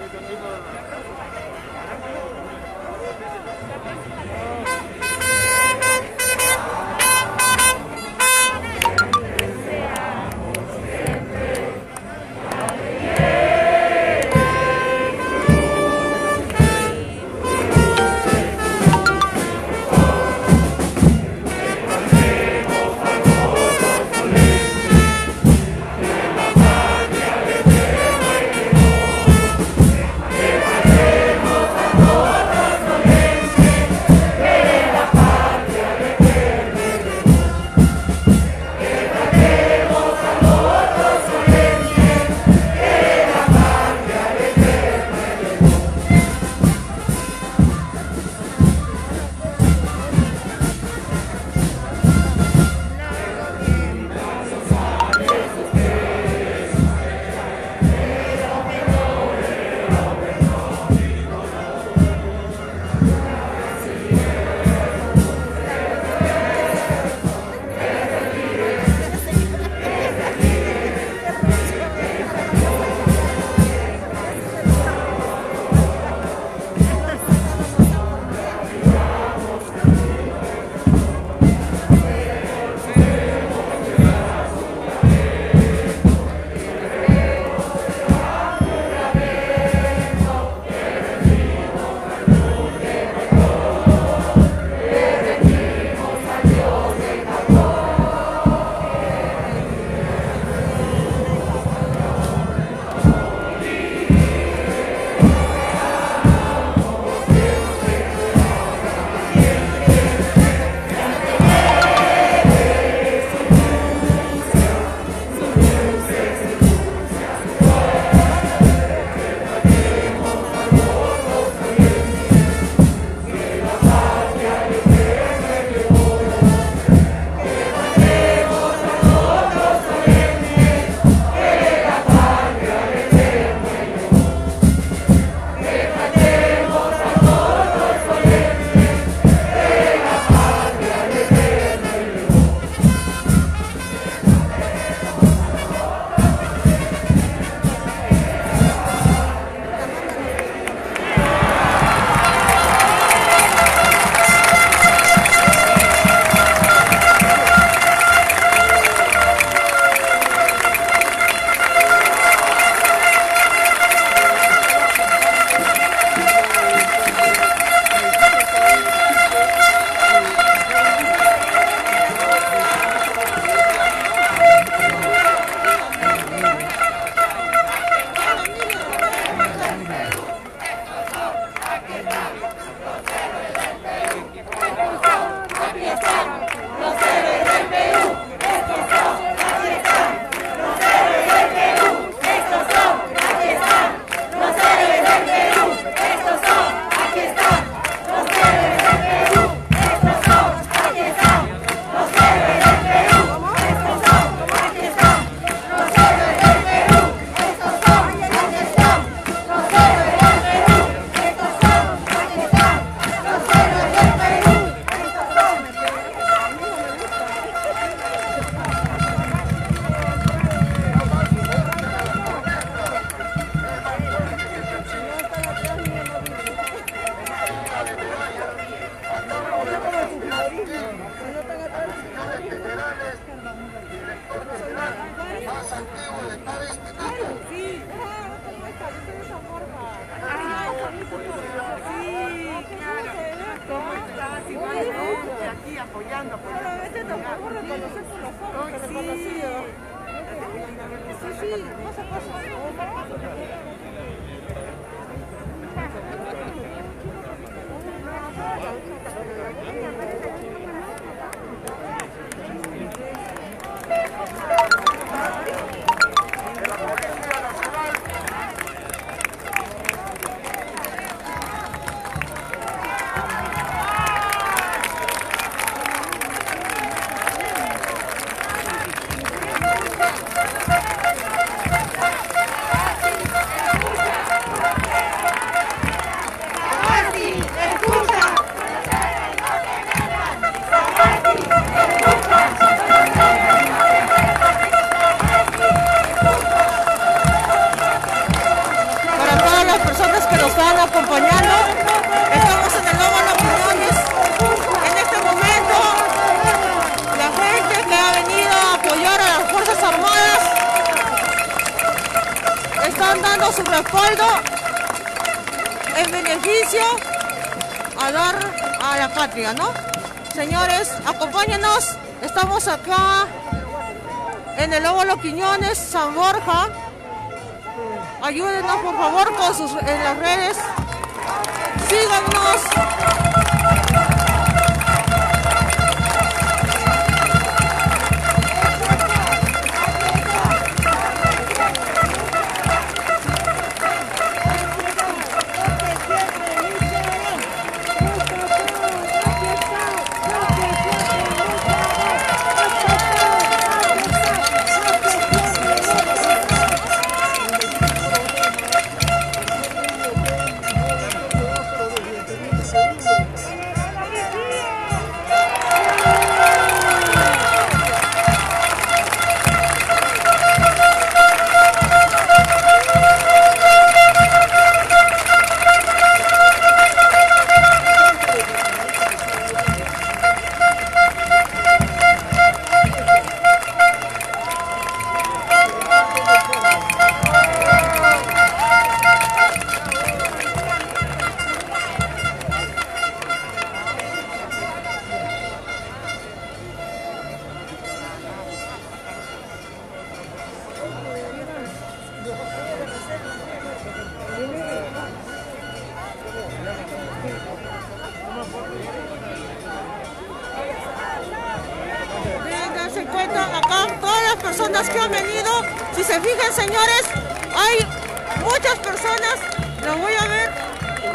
apoyando. Pero a veces tampoco reconocer por los ojos, pero reconocido. Sí, sí, cosa. que nos están acompañando. Estamos en el Óvalo Quiñones. En este momento, la gente que ha venido a apoyar a las Fuerzas Armadas están dando su respaldo en beneficio a dar a la patria, ¿no? Señores, acompáñenos. Estamos acá en el Óvalo Quiñones, San Borja. Ayúdenos por favor en las redes. Síganos. Se encuentran acá todas las personas que han venido. Si se fijan, señores, hay muchas personas. Las voy a ver.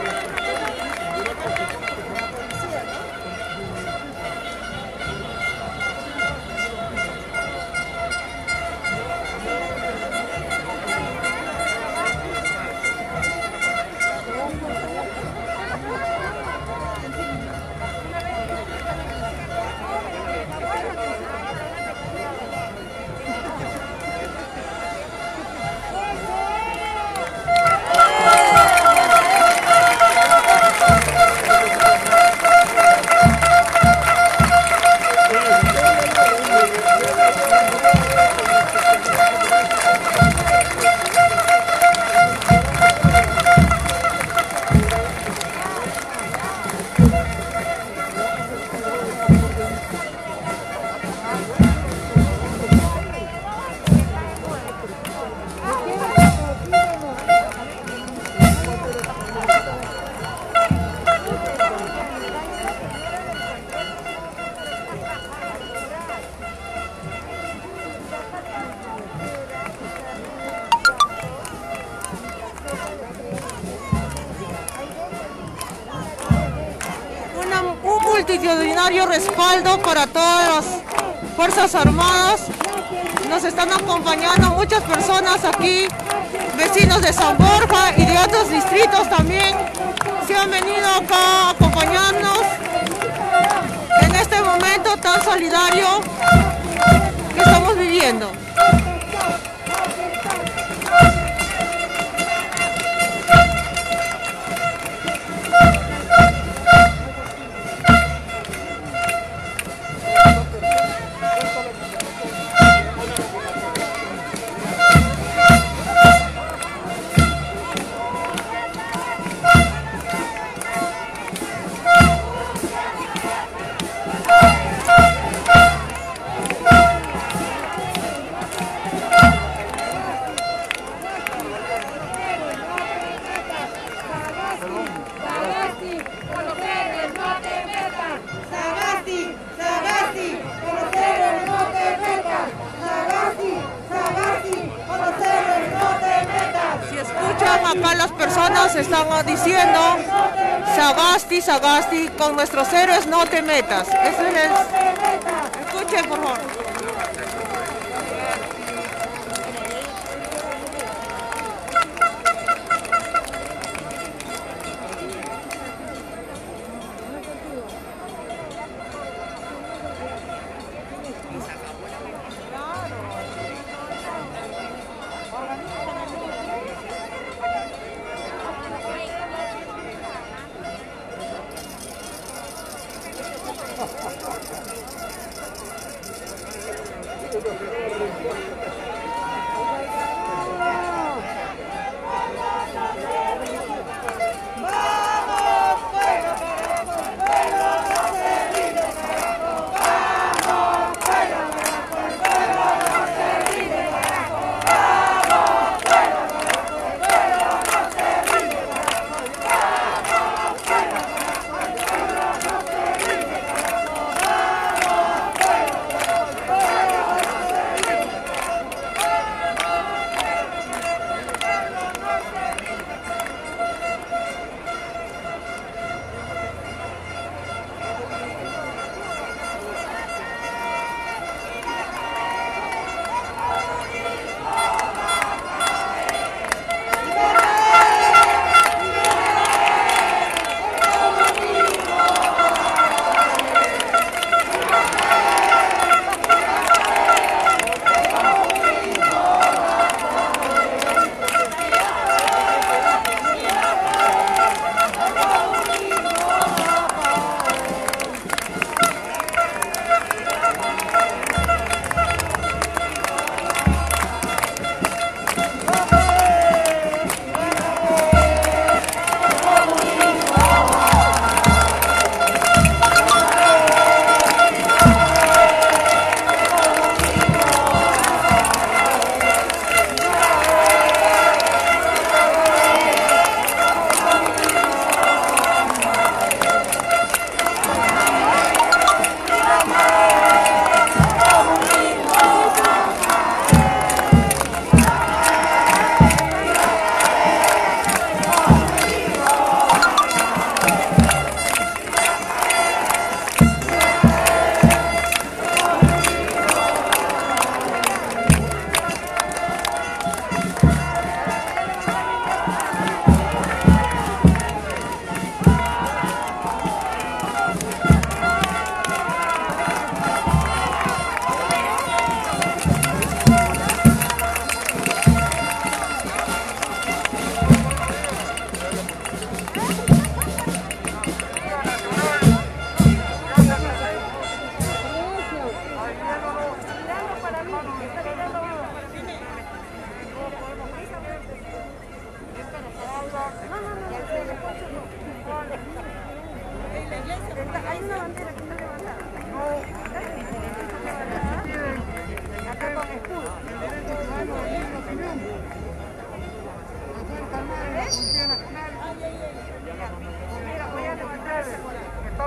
Multitudinario respaldo para todas las Fuerzas Armadas. Nos están acompañando muchas personas aquí, vecinos de San Borja y de otros distritos también. Se han venido acá a acompañarnos en este momento tan solidario que estamos viviendo. Acá las personas están diciendo Sagasti, Sagasti, con nuestros héroes no te metas. Ese es el... Escuchen por favor.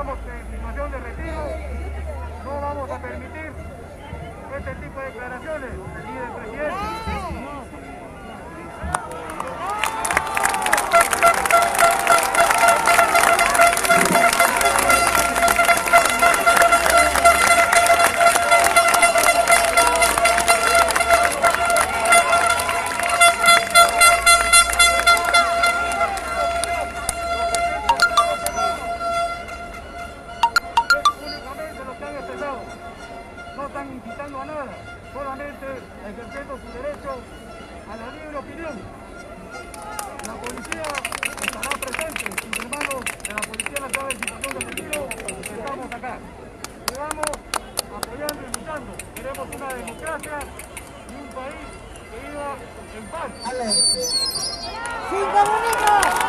estamos en situación de retiro, no vamos a permitir este tipo de declaraciones, ni del presidente. No están incitando a nada, solamente ejerciendo su derecho a la libre opinión. La policía estará presente, sus hermanos de la Policía Nacional en situación de retiro, estamos acá. Sigamos apoyando y luchando. Queremos una democracia y un país que viva en paz. ¡Cinco minutos!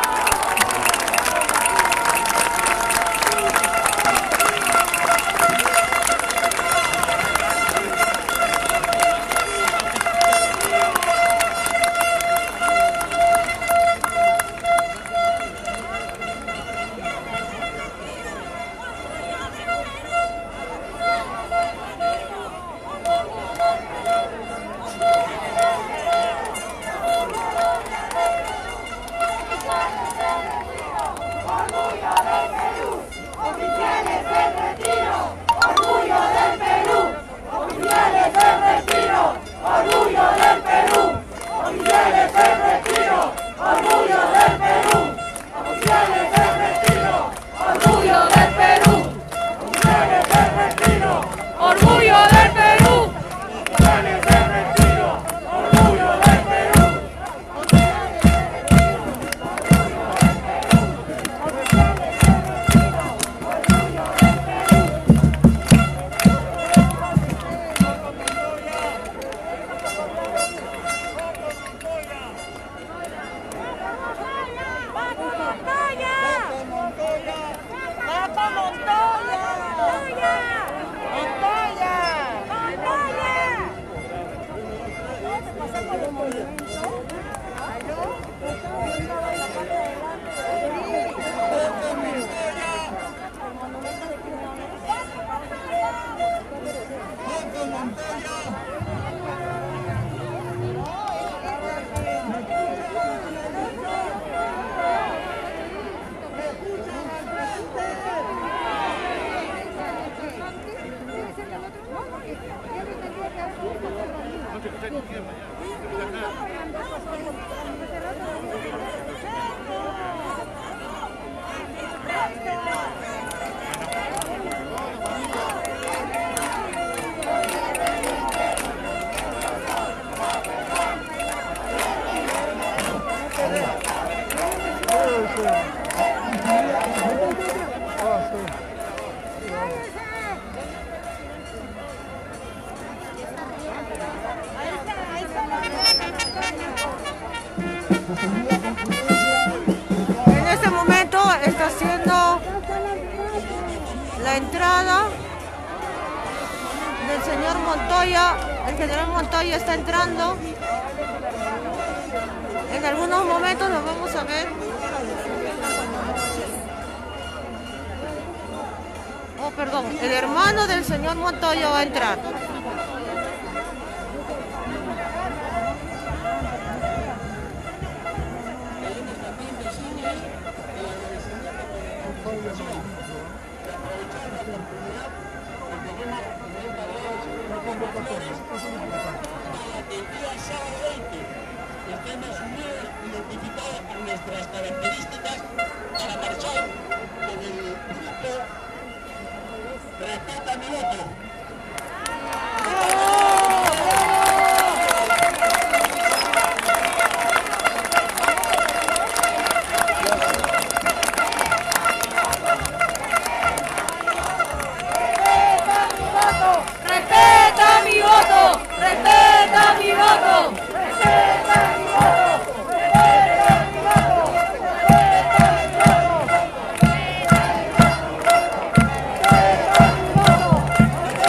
En este momento está haciendo la entrada del señor Montoya. El general Montoya está entrando. En algunos momentos lo vamos a ver. Oh, perdón, el hermano del señor Montoya va a entrar. El día sábado 20 estemos unidos, identificados por nuestras características para marchar con el grupo Respeta mi voto. ¡Respeta mi voto! ¡Respeta mi voto! ¡Respeta mi voto!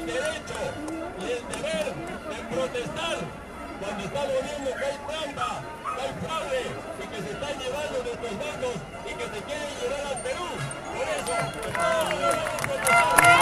derecho y el deber de protestar cuando estamos viendo que hay trampa, que hay fraude y que se están llevando nuestros votos y que se quieren llevar al Perú. Por eso, todos debemos protestar.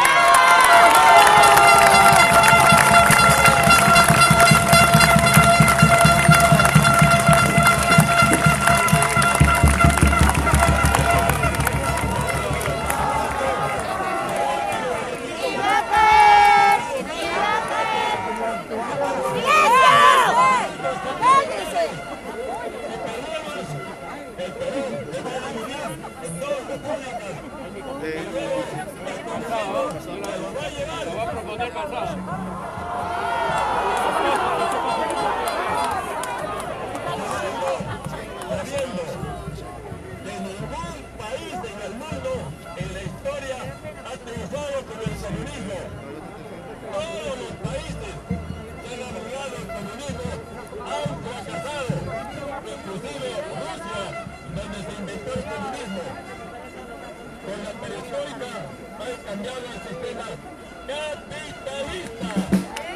Con la perestroika ha cambiado el sistema capitalista.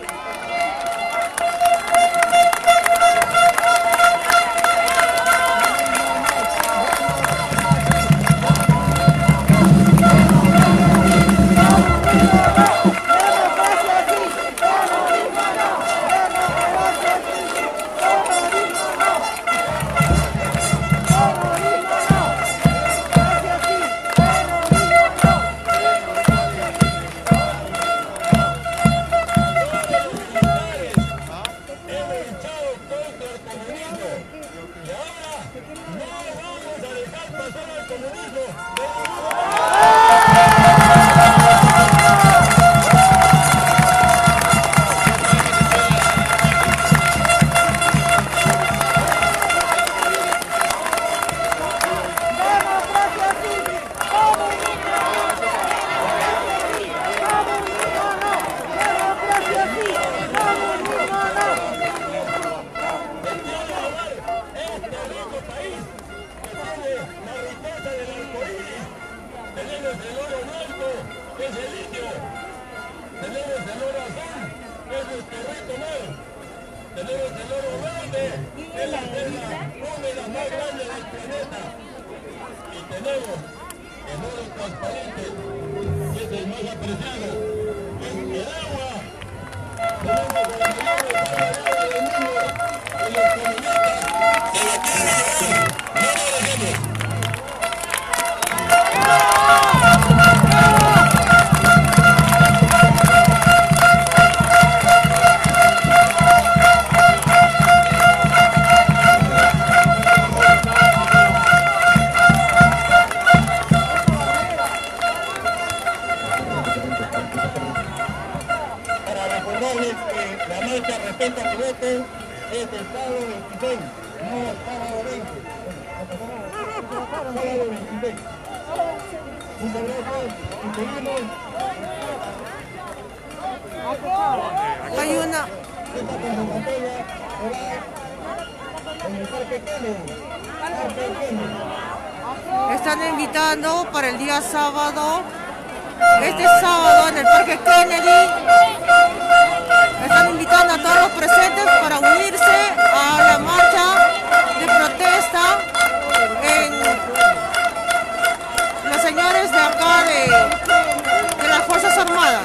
Hay una. Están invitando para el día sábado, este sábado en el Parque Kennedy. Están invitando a todos los presentes para unirse a la marcha de protesta en los señores de acá de las Fuerzas Armadas.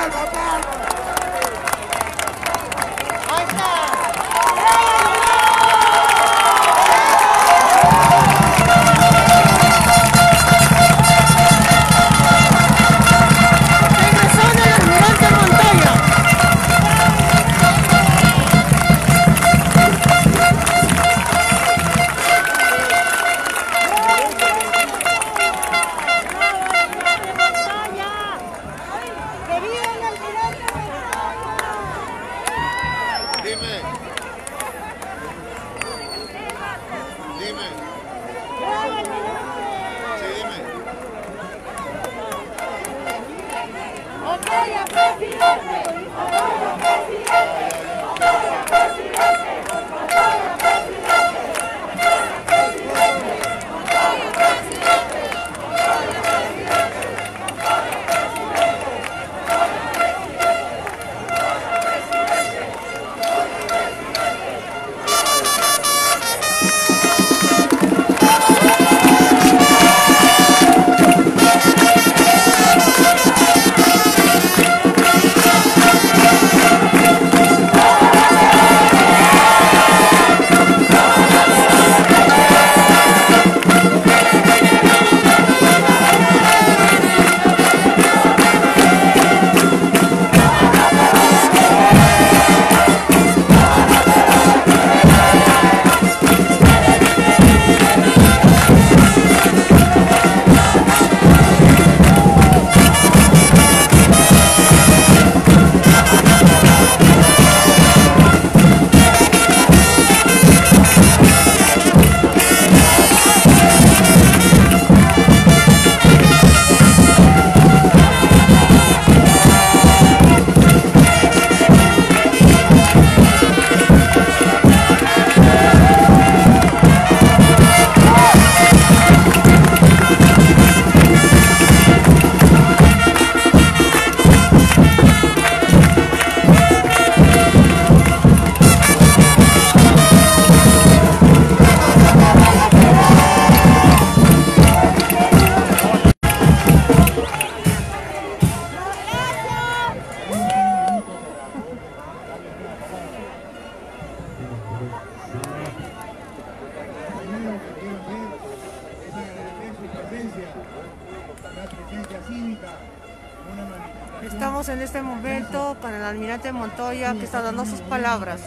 Estamos en este momento con el almirante Montoya, que está dando sus palabras.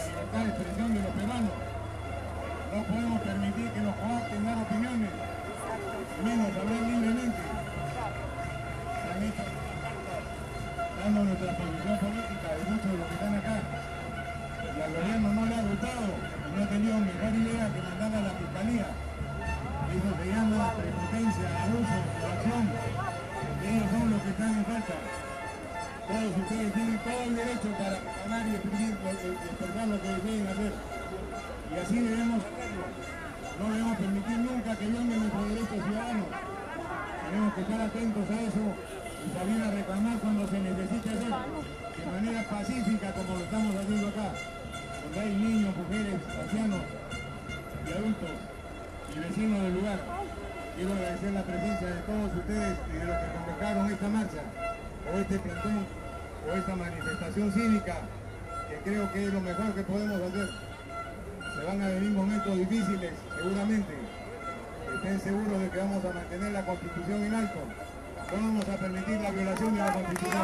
No podemos permitir que nos coarten dar opiniones, menos hablar libremente. Dando nuestra posición política de muchos de los que están acá. Y al gobierno no le ha gustado y no ha tenido mejor idea que mandar a la fiscalía. Eso se llama prepotencia, abuso, coacción. Ellos son los que están en falta. Todos ustedes tienen todo el derecho para reclamar y expresar lo que deseen hacer. Y así debemos hacerlo. No debemos permitir nunca que violen nuestros derechos ciudadanos. Tenemos que estar atentos a eso y salir a reclamar cuando se necesite hacer, de manera pacífica como lo estamos haciendo acá, donde hay niños, mujeres, ancianos y adultos y vecinos del lugar. Quiero agradecer la presencia de todos ustedes y de los que convocaron esta marcha, o este plantón, o esta manifestación cívica, que creo que es lo mejor que podemos hacer. Se van a venir momentos difíciles, seguramente. Estén seguros de que vamos a mantener la Constitución en alto. No vamos a permitir la violación de la Constitución.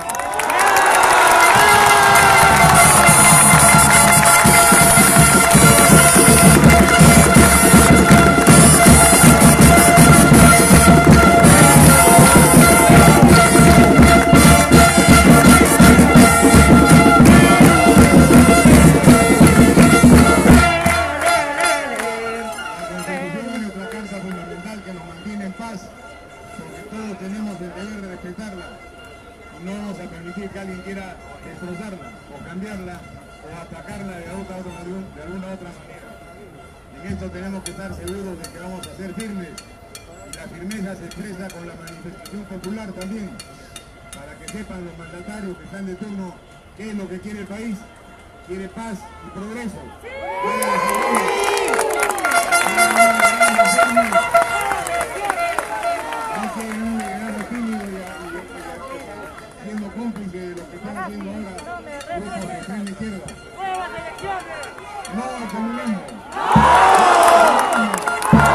No vamos a permitir que alguien quiera destrozarla o cambiarla o atacarla de alguna otra manera. En esto tenemos que estar seguros de que vamos a ser firmes, y la firmeza se expresa con la manifestación popular también, para que sepan los mandatarios que están de turno qué es lo que quiere el país. Quiere paz y progreso. No quieren un gobierno tímido y siendo cómplice de lo que están haciendo ahora grupos de extrema izquierda. ¡Nuevas elecciones! ¡No al comunismo! ¡No!